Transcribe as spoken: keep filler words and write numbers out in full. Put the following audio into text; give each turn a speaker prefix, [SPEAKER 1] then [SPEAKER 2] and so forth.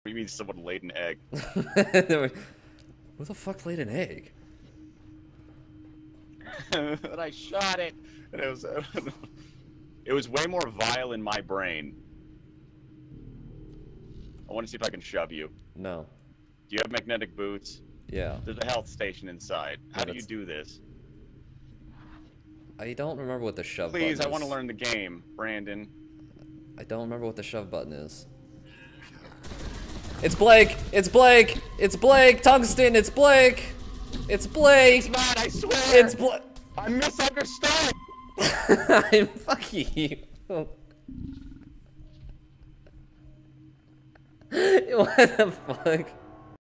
[SPEAKER 1] do you mean someone laid an egg?
[SPEAKER 2] Who the fuck laid an egg?
[SPEAKER 1] And I shot it, and it was uh, it was way more vile in my brain. I want to see if I can shove you.
[SPEAKER 2] No.
[SPEAKER 1] Do you have magnetic boots?
[SPEAKER 2] Yeah.
[SPEAKER 1] There's a health station inside. How
[SPEAKER 2] Yeah,
[SPEAKER 1] do you
[SPEAKER 2] that's-
[SPEAKER 1] do this?
[SPEAKER 2] I don't remember what the shove
[SPEAKER 1] Please,
[SPEAKER 2] button is.
[SPEAKER 1] I want to learn the game, Brandon.
[SPEAKER 2] I don't remember what the shove button is. It's Blake! It's Blake! It's Blake! Tungsten! It's Blake! It's Blake!
[SPEAKER 1] It's not, I swear!
[SPEAKER 2] It's Blake!
[SPEAKER 1] I'm misunderstanding!
[SPEAKER 2] I'm fucking you. What the fuck?